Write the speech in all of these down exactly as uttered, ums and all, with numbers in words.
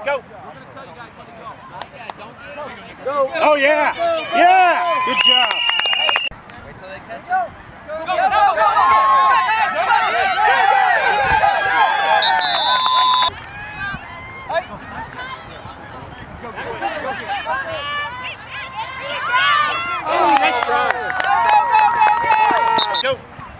Go. Go. Oh, yeah. Yeah. Good job. Wait till they catch up. Go, go, go, go, go, go. Oh, nice try. Go.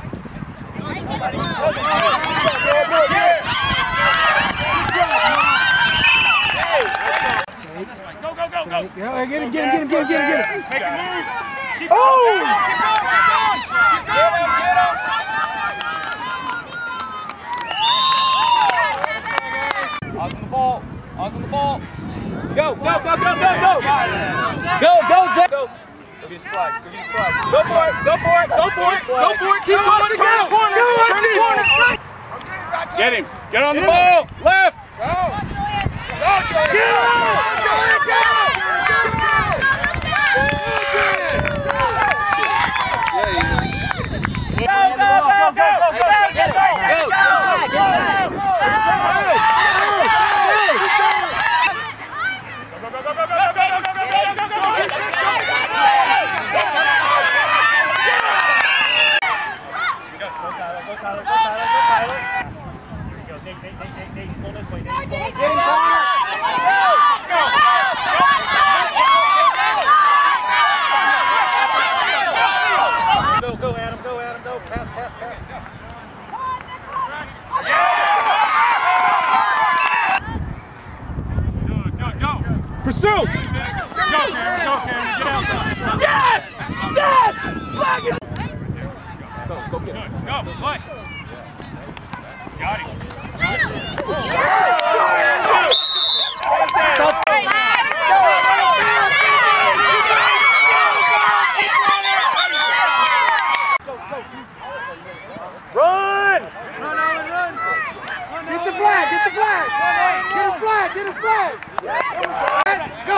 Go, go, go, go. Yeah, get him, get him, get him, get him, get him, get him. Make a move. Keep Oh! going. Keep going, keep going. Keep going. Get him. Eyes on the ball. Eyes on the ball. Go, go, go, go, go, go! Go, go, go. Go. Go get his flag. Go get his flag. Go for it, go for it, go for it, go for it, keep going, turn the corner, turn the corner, Get him. Get on the ball. Left. Go! Go, Julian! Go! Go, go, Adam. Go, Adam. Go. Pass, pass, pass. Pursue! Go, Cameron. Go, Cameron. Get outside. Yes! Yes! Flag it! Go, go get him. Go, play. Got him. Run! Run, Alan, run! Get the flag, get the flag! Get his flag, get his flag! Go!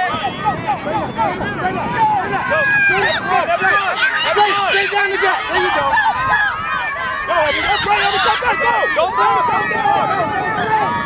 Straight down the gut. There you go. Go, Evan. That's right, Evan. Come back. Go. Go, go, go, go.